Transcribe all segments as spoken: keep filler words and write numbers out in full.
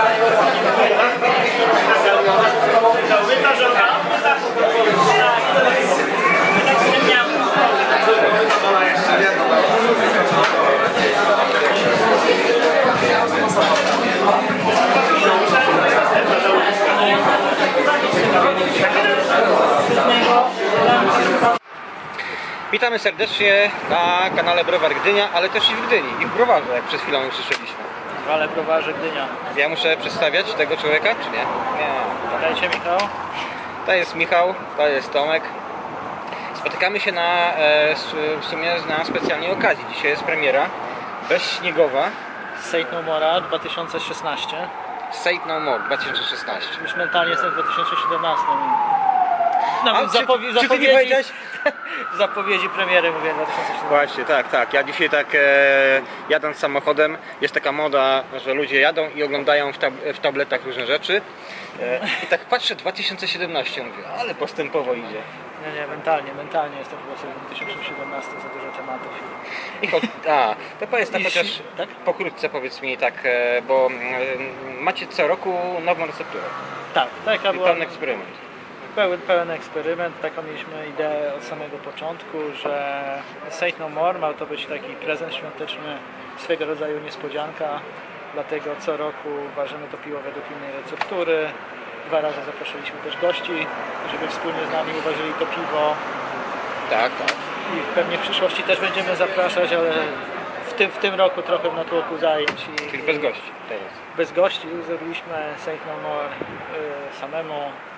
Witamy serdecznie na kanale Browar Gdynia, ale też i w Gdyni, i w Browarze, jak przed chwilą usłyszeliśmy. Ale Browarze Gdynia. Ja muszę przedstawiać tego człowieka, czy nie? Nie. Witajcie, Michał. To jest Michał, to jest Tomek. Spotykamy się na, e, w sumie na specjalnej okazji. Dzisiaj jest premiera bezśniegowa. Saint No More'a dwa tysiące szesnaście. Saint No More dwa tysiące szesnaście. Już mentalnie jestem w dwa tysiące siedemnastym. No, A, zapowie czy, zapowiedzi, czy ty nie powiedziałeś? zapowiedzi premiery mówię dwa tysiące siedemnastym. Właśnie, tak, tak. Ja dzisiaj tak e, jadąc samochodem, jest taka moda, że ludzie jadą i oglądają w, tab w tabletach różne rzeczy. E, I tak patrzę, dwa tysiące siedemnaście, mówię, ale postępowo idzie. Nie, nie, mentalnie, mentalnie jestem chyba w dwa tysiące siedemnastym, za dużo tematów. I cho a, to powiedz tak I chociaż tak? pokrótce powiedz mi tak, e, bo e, macie co roku nową recepturę. Tak, taka I była pełen eksperyment. pełen, pełen eksperyment. Taką mieliśmy ideę od samego początku, że Saint No More miał to być taki prezent świąteczny, swego rodzaju niespodzianka. Dlatego co roku ważymy to piwo według innej receptury. Dwa razy zaprosiliśmy też gości, żeby wspólnie z nami uważyli to piwo. Tak, tak. I pewnie w przyszłości też będziemy zapraszać, ale w tym, w tym roku trochę w natłoku zajęć. I, Czyli bez gości teraz. Bez gości zrobiliśmy Saint No More y, samemu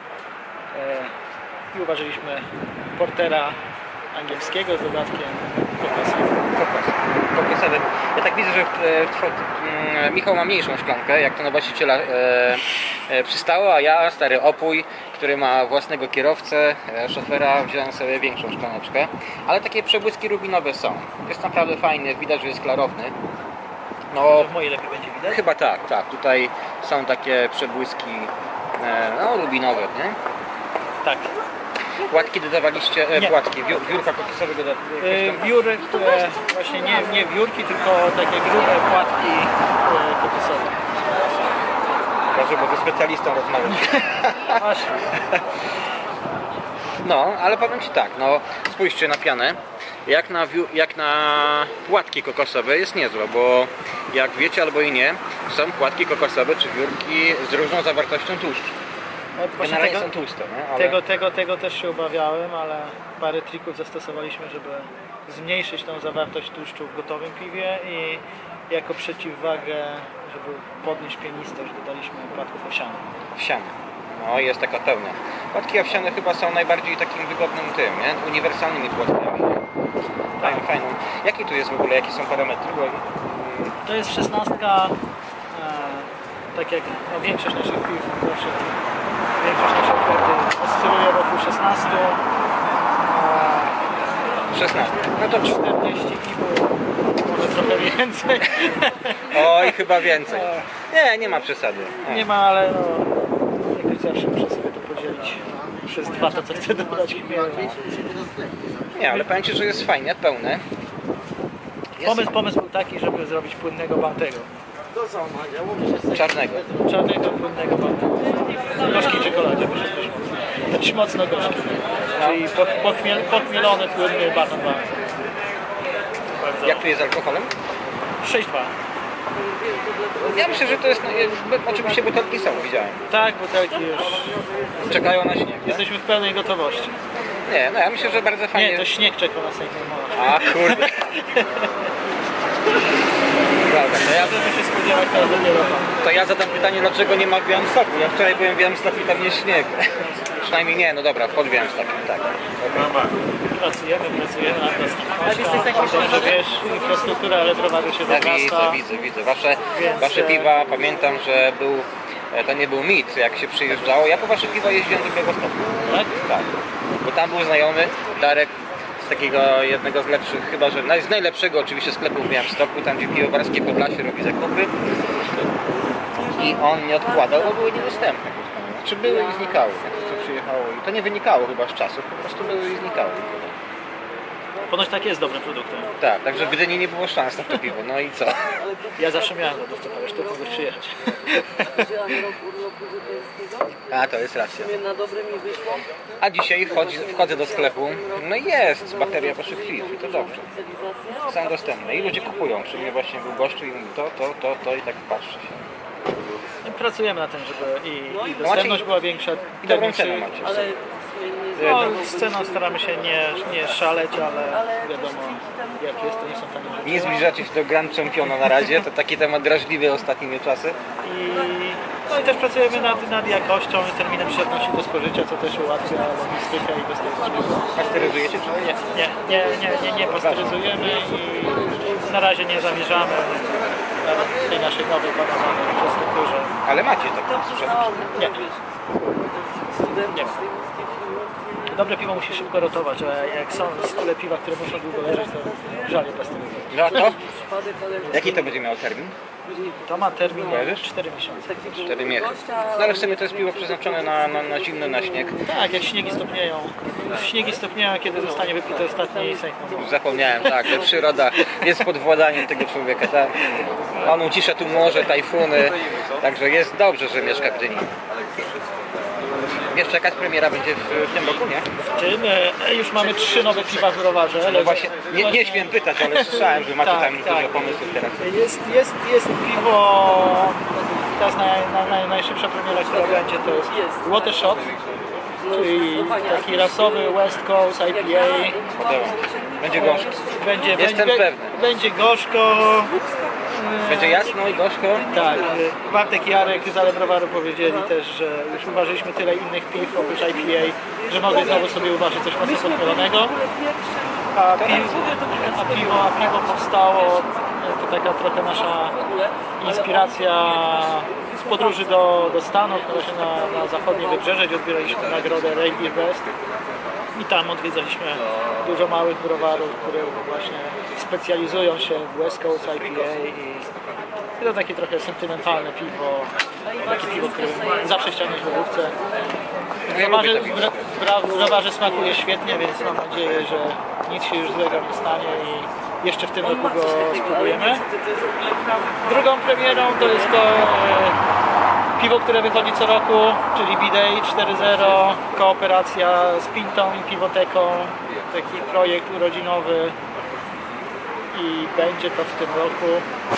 y, i uważyliśmy portera angielskiego z dodatkiem kokosowym. Kokos. Kokosowy. Ja tak widzę, że e, e, Michał ma mniejszą szklankę, jak to na właściciela e, e, przystało, a ja, stary opój, który ma własnego kierowcę, e, szofera, wziąłem sobie większą szklaneczkę. Ale takie przebłyski rubinowe są. Jest naprawdę fajny, widać, że jest klarowny. No, W mojej lepiej będzie widać? chyba tak, tak. Tutaj są takie przebłyski e, no, rubinowe, nie? Tak. Płatki dodawaliście, e, Nie. płatki, wiór, wiórka kokosowego do, Yy, wióry, które właśnie nie, nie wiórki, tylko takie grube płatki yy, kokosowe. Proszę, bo ze specjalistą rozmawiam. Właśnie. No, ale powiem Ci tak, no spójrzcie na pianę. Jak na, jak na płatki kokosowe jest niezła, bo jak wiecie albo i nie, są płatki kokosowe czy wiórki z różną zawartością tłuszczu. No, właśnie Generalnie tego, są tłuste, nie? Ale... tego, tego, tego też się obawiałem, ale parę trików zastosowaliśmy, żeby zmniejszyć tą zawartość tłuszczu w gotowym piwie i jako przeciwwagę, żeby podnieść pienistość, dodaliśmy płatków owsianych. Owsiane. No i jest taka pełna. Płatki owsiane chyba są najbardziej takim wygodnym tym, nie? Uniwersalnymi płatkami. Fajną, Tak. fajną. Jakie tu jest w ogóle, jakie są parametry? Bo... To jest szesnastka, e, tak jak no, większość naszych piw, zawsze większość naszej oferty oscyluje wokół szesnastu. E, szesnaście. No to czterdzieści piw, może trochę więcej. Oj, chyba więcej. Nie, nie ma przesady. Nie, Nie ma, ale no, jakoś zawsze muszę sobie to podzielić przez dwa, to co chcę dodać chmielu. nie, ale powiem Ci, że jest fajnie, pełne. Jest Pomysł, pomysł był taki, żeby zrobić płynnego bantego. czarnego. Czarnego, płynnego bantego. Gorzkiej czekoladzie, bo jest dość mocno, dość mocno gorzki. Czyli pochmiel, pochmielony, płynny baton bant. Jak tu jest z alkoholem? sześć dwa. Ja myślę, że to jest, no, oczywiście butelki są, widziałem. Tak, butelki już. Czekają na śnieg, nie? Jesteśmy w pełnej gotowości. Nie, no ja myślę, że bardzo fajnie. Nie, to śnieg czeka na Saint No More. A kurde. Dobra, to ja, Możemy się spodziewać teraz dopiero tam. to ja zadam pytanie, dlaczego nie ma w Białymstoku? Ja wczoraj byłem w Białymstoku i tam nie śnieg. Przynajmniej nie, no dobra, pod Białymstokiem, tak. Okay. Pracujemy, pracujemy nad dostępnością. Dobrze wiesz, infrastruktura elektrowaru się Ja rozrasta. widzę, widzę, widzę. Wasze, Więc, wasze e, piwa, pamiętam, że był, e, to nie był mit, jak się przyjeżdżało. Ja po wasze piwa jeździłem do Białegostoku. Tak? Tak. Bo tam był znajomy, Darek, z takiego jednego z lepszych, chyba że z najlepszego oczywiście sklepu w Białymstoku, tam gdzie Piwowarskie Podlasie robi zakupy. I on nie odkładał, bo były niedostępne. Znaczy były i znikały, jak to co przyjechało. I to nie wynikało chyba z czasów, po prostu były i znikały. Ponoć tak jest dobrym produktem. Tak, także w Gdyni nie było szans na to piwo, no i co? Ja zawsze miałem lodówkę, ale tu mogę przyjechać. Wzięłam rok urlopu żydowskiego. A, to jest racja. Na dobre mi wyszło. A dzisiaj wchodzi, wchodzę do sklepu, no i jest bateria waszych piw i to dobrze. Są dostępne i ludzie kupują. Przy mnie właśnie był gościu i mówi to, to, to, to i tak patrzy się. Pracujemy na tym, żeby i, i macie- dostępność była większa. I dobrą termin cenę przy- macie. Ale No, z ceną staramy się nie, nie szaleć, ale wiadomo jak jest, to nie są tanie rzeczy. Nie zbliżacie się do Grand Championa na razie, to taki temat drażliwy ostatnimi czasy. I, no i też pracujemy nad, nad jakością i terminem przydatności do spożycia, co też ułatwia logistykę i dostępność. Pasteryzujecie czy nie? Nie, nie, nie, nie, nie, nie pasteryzujemy i na razie nie zamierzamy nawet w tej naszej nowej badanej infrastrukturze. Ale macie tak sprzęt. Nie. Nie. Dobre piwo musi szybko rotować, a jak są style piwa, które muszą długo leżeć, to żal je pasteryzować. No to? Jaki to będzie miał termin? To ma termin Kojarzysz? cztery miesiące. cztery miesiące. No ale w sumie to jest piwo przeznaczone na, na, na zimno, na śnieg. Tak, jak śniegi stopnieją. Śniegi stopnieją, kiedy zostanie wypity ostatni Saint Laurent. Zapomniałem, tak, że przyroda jest pod władaniem tego człowieka, tak. On ucisza tu morze, tajfuny, także jest dobrze, że mieszka w Gdyni. Jeszcze jakaś premiera będzie w, w tym roku, nie? W tym e, już mamy trzy nowe piwa w browarze. No właśnie, nie, nie śmiem pytać, ale słyszałem, że macie Tak, tam tak. dużo pomysłów teraz. Jest, jest, jest piwo, teraz naj, naj, naj, najszybsza premiera, która będzie, to jest Water Shot, czyli taki rasowy West Coast I P A. Podoba mi się. Będzie gorzko. Będzie, Jestem będzie, pewny. Będzie gorzko. Będzie jasno i gorzko. Tak, Bartek i Jarek z Ale Browaru powiedzieli też, że już uważyliśmy tyle innych piw oprócz I P A, że mogli znowu sobie uważać coś mocno podmiolonego. A, pi a, piwo, a piwo powstało, to taka trochę nasza inspiracja z podróży do, do Stanów, właśnie na, na zachodnie wybrzeże, gdzie odbieraliśmy nagrodę Reindeer Best. I tam odwiedzaliśmy dużo małych browarów, które właśnie specjalizują się w West Coast I P A i to takie trochę sentymentalne piwo, takie piwo, które zawsze chciałem mieć w lodówce. W Ja browarze, lubię to piwo. w bra- w browarze smakuje świetnie, więc mam nadzieję, że nic się już złego nie stanie i jeszcze w tym roku go spróbujemy. Drugą premierą to jest to e, piwo, które wychodzi co roku, czyli B-Day cztery zero, kooperacja z Pintą i Piwoteką, taki projekt urodzinowy i będzie to w tym roku.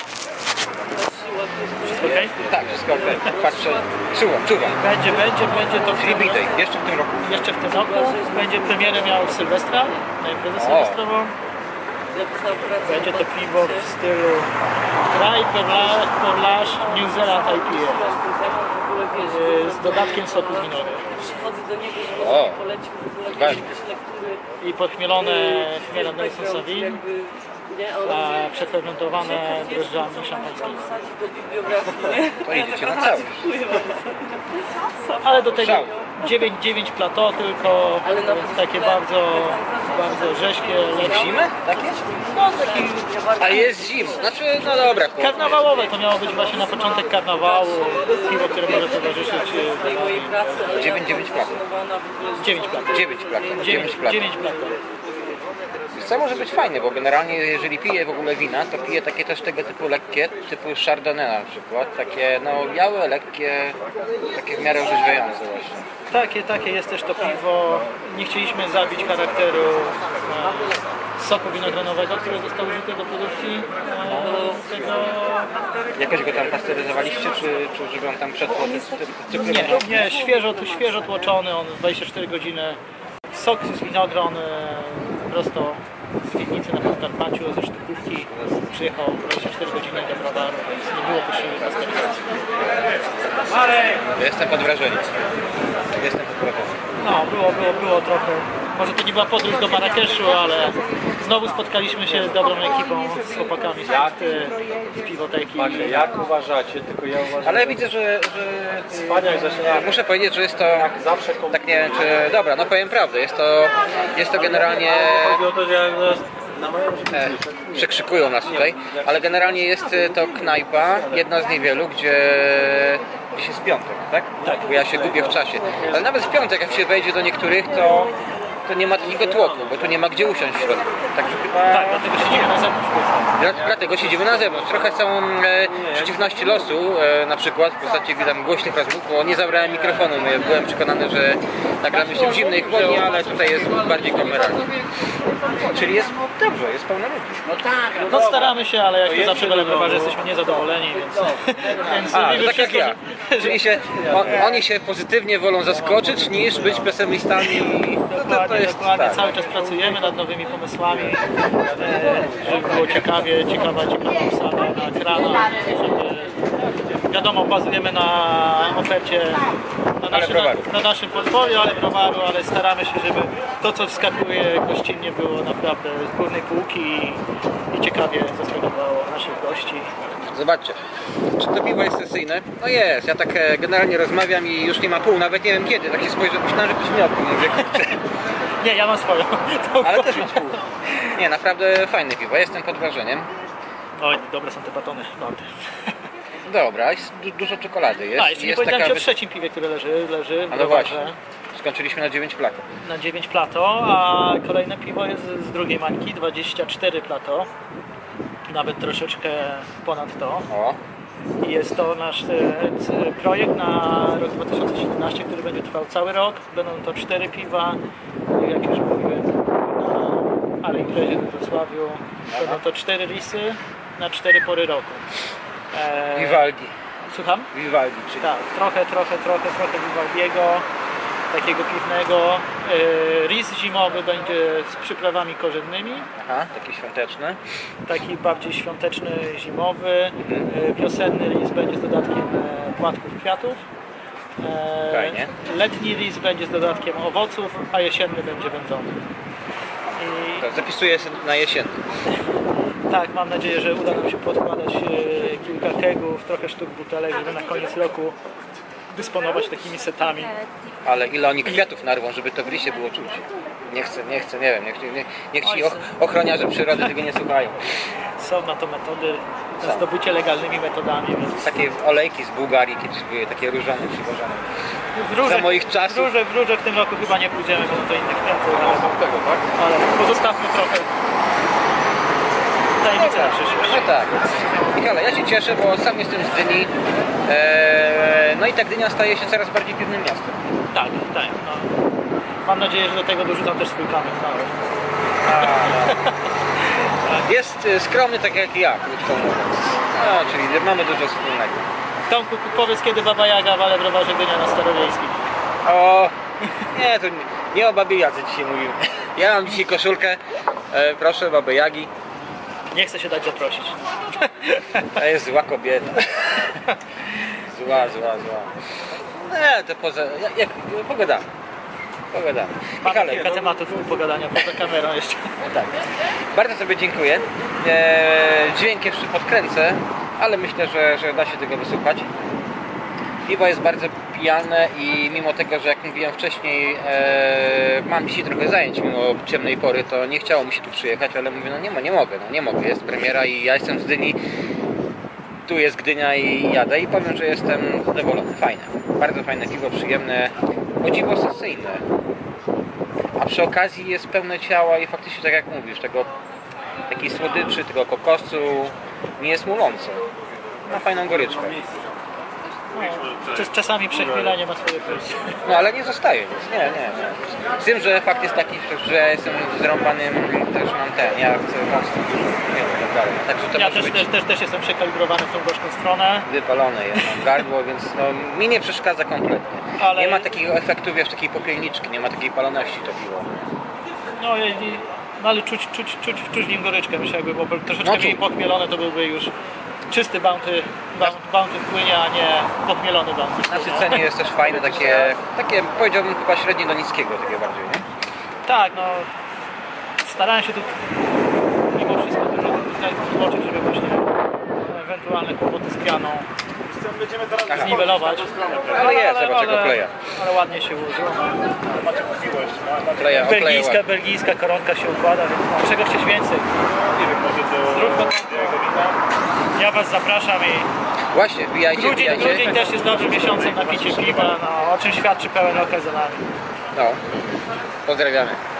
Wszystko okej? Tak, wszystko okej. Patrzę, czuwam, czuwam. Będzie, będzie, będzie to w Czyli tym, B-Day, jeszcze w tym roku. jeszcze w tym roku. Będzie premierę miał w Sylwestra, na imprezę O. sylwestrową. Będzie to piwo w stylu Dry Perlage New Zealand I P A z dodatkiem soku winowego. Przychodzę do niego, żeby O. on mi polecił w ogóle Weź. jakieś lektury. I podchmielone chmielem Nelson Sauvin, Jakby, nie, on a przefermentowane drożdżami szampańskimi. wsadzi do bibliografii, nie? To idziecie na całość. Ale do tego Szał. dziewięć dziewięć plateau tylko, Ale na więc takie bardzo, bardzo rzeźkie, W lepsze. zimę? Tak jest? No taki A jest zimno. Znaczy, no dobra. chłop. karnawałowe, to miało być właśnie na początek karnawału, piwo, które może towarzyszyć tej mojej pracy, ale ja dziewięć dziewięć plateau. fascynowana w ogóle dziewięć plateau. dziewięć plateau. dziewięć dziewięć plateau. dziewięć plateau. Wiesz co, może być fajne, bo generalnie jeżeli piję w ogóle wina, to piję takie też tego typu lekkie, typu Chardonnay na przykład. Takie no białe, lekkie, takie w miarę orzeźwiające właśnie. Takie, takie jest też to piwo. Nie chcieliśmy zabić charakteru e, soku winogronowego, który został użyty do produkcji e, tego. Jakoś go tam pasteryzowaliście, czy, czy żeby on tam przetło cykl? Nie, nie, świeżo, tu świeżo tłoczony, on dwadzieścia cztery godziny. Sok z winogron e, prosto z winnicy na Podkarpaciu, ze sztukówki. Przyjechał dwadzieścia cztery godziny do browaru, więc nie było potrzeby pasteryzacji. Ja jestem pod wrażeniem. Jestem pod wrażeniem. No, było, było, było trochę. Może to nie była podróż do Marrakeszu, ale znowu spotkaliśmy się z dobrą ekipą, z chłopakami z Pachty, z Piwoteki. Macie, jak uważacie? Tylko ja uważam, Ale widzę, że, że Wspaniale zaczyna. muszę powiedzieć, że jest to jak zawsze tak nie wiem czy dobra, no powiem prawdę, jest to jest to generalnie chodzi o to, że jak nas na moją e, przekrzykują nas tutaj, ale generalnie jest to knajpa, jedna z niewielu, gdzie gdzieś jest piątek, tak? Tak. Bo ja się gubię w czasie. Ale nawet w piątek jak się wejdzie do niektórych, to to nie ma takiego tłoku, bo tu nie ma gdzie usiąść w środku. Także chyba... Tak, dlatego siedzimy na zewnątrz. Dla- Dlatego siedzimy na zewnątrz. Trochę są e, przeciwności losu, e, na przykład w postaci tam głośnych rozmów, bo nie zabrałem mikrofonu. Ja byłem przekonany, że nagramy się w zimnej chłodni, ale tutaj jest bardziej kameralnie. Czyli jest dobrze, jest pełno ludzi. No staramy się, ale jak to zawsze w Browarze jesteśmy niezadowoleni, więc... więc A, mimo tak jak wszystko, ja. że- Czyli się, o, oni się pozytywnie wolą zaskoczyć niż być pesymistami. i- No to, to Dokładnie, jest dokładnie. tak. Cały czas pracujemy nad nowymi pomysłami, e, żeby było ciekawie, ciekawa, ciekawa obsada na ekranach, żeby, wiadomo, bazujemy na ofercie, na, Ale naszym, browaru. na, na naszym portfolio, ale browaru, ale staramy się, żeby to, co wskakuje gościnnie, było naprawdę z górnej półki i, i ciekawie zaskakiwało naszych gości. Zobaczcie, czy to piwo jest sesyjne? No jest, ja tak e, generalnie rozmawiam i już nie ma pół, nawet nie wiem kiedy, tak się spojrzę, myślałem, że ktoś mi odbył, mówię, kurczę. Nie, ja mam swoją. Ale też masz pół. Nie, naprawdę fajne piwo, jestem pod wrażeniem. Oj, dobre są te batony. Dobre. Dobra, jest du dużo czekolady jest. A, jeszcze nie jest powiedziałem Ci o wy- trzecim piwie, które leży, leży w A no browarze. właśnie, skończyliśmy na dziewięć plato. Na dziewięć plato, a kolejne piwo jest z drugiej mańki, dwadzieścia cztery plato, nawet troszeczkę ponad to. O, I jest to nasz e, c- projekt na rok dwa tysiące siedemnasty, który będzie trwał cały rok. Będą to cztery piwa, jak już mówiłem, na ale imprezie we Wrocławiu. Będą to cztery risy na cztery pory roku. E, Vivaldi. Słucham? Vivaldi, czyli Tak, trochę, trochę, trochę, trochę Vivaldiego, takiego piwnego. E, Ris zimowy będzie z przyprawami korzennymi, aha, taki świąteczny. taki bardziej świąteczny, zimowy. E, Wiosenny ris będzie z dodatkiem e, płatków kwiatów. E, Fajnie. Letni ris będzie z dodatkiem owoców, a jesienny będzie wędzony. I To zapisuję sobie na jesienny. tak, mam nadzieję, że uda nam się podkładać e, kilka kegów, trochę sztuk butelek, żeby na koniec roku dysponować takimi setami. Ale ile oni kwiatów narwą, żeby to w liście było czuć. Nie chcę, nie chcę, nie wiem, niech, niech, niech ci och, ochroniarze przyrody tego nie słuchają. Są na to metody, na Są. zdobycie legalnymi metodami, więc Takie olejki z Bułgarii kiedyś były, takie różane, przywożone. w róże, Za moich czasów. w róże, w róże w tym roku chyba nie pójdziemy, bo to innych kwiatów, ale, ale pozostawmy trochę tajemnicy na przyszłość. No tak. Michale, ja się cieszę, bo sam jestem z Gdyni. Eee, no i ta Gdynia staje się coraz bardziej piwnym miastem. Tak, tak. No. Mam nadzieję, że do tego dorzucam też swój kamyk mały. Jest e, skromny tak jak ja, krótko mówiąc. No, czyli mamy dużo wspólnego. Tomku, powiedz kiedy Baba Jaga w Ale Browarze Gdynia na Starowiejskiej. O, nie, to nie, nie o Babie Jadze dzisiaj mówimy. Ja mam dzisiaj koszulkę, e, proszę, Baby Jagi. Nie chcę się dać zaprosić. To jest zła kobieta. Zła, zła, zła. Nie, to poza... Jak, jak, pogadamy. Pogadamy. Mamy Michale, kilka tematów do pogadania poza kamerą jeszcze. tak. Bardzo sobie dziękuję. Eee, dźwięk jeszcze podkręcę, ale myślę, że, że da się tego wysłuchać. Piwo jest bardzo pijane i mimo tego, że jak mówiłem wcześniej, e, mam dzisiaj trochę zajęć mimo ciemnej pory, to nie chciało mi się tu przyjechać, ale mówię, no nie, ma, nie mogę, no nie mogę, jest premiera i ja jestem z Gdyni, tu jest Gdynia i jadę i powiem, że jestem zadowolony, fajne, bardzo fajne piwo, przyjemne, o dziwo sesyjne, a przy okazji jest pełne ciała i faktycznie tak jak mówisz, tego takiej słodyczy, tego kokosu, nie jest mulące, ma fajną goryczkę. No, czas- czasami przechwilenie ma swoje plusy. No ale nie zostaje nic, nie, nie, nie. Z tym, że fakt jest taki, że ja jestem zrąbanym, też mam ten, ja chcę mocno dużo, nie wiem, tak dalej. Także to Ja może też, być też, też, też jestem przekalibrowany w tą gorzką stronę. wypalone jest mam gardło, więc no, mi nie przeszkadza kompletnie. Ale- Nie ma takiego efektu, wiesz, takiej popielniczki, nie ma takiej paloności to piwo. No, i- i- no ale czuć, czuć, czuć, czuć w nim goryczkę. Myślę, jakby było troszeczkę No, mniej czuć. pochmielone, to byłby już czysty bounty, bounty, bounty wpłynie, a nie pochmielony bounty wpłynie. Nasycenie jest też fajne, takie, takie powiedziałbym chyba średnie do niskiego, takie bardziej, nie? Tak, no starałem się tu mimo wszystko dużo tych detalów wtłoczyć, żeby właśnie ewentualne kłopoty z pianą Aha. zniwelować. Ale jest, zobacz jak okleja. Ale ładnie się ułożyło. Okleja, okleja Belgijska, ładnie. belgijska koronka się układa, więc no, czego chcieć więcej. Zdrówko. Ja Was zapraszam i Właśnie, wbijajcie, grudzień, wbijajcie. grudzień też jest dobrym miesiącem na picie piwa, no, o czym świadczy pełen okaz za nami. No, pozdrawiamy.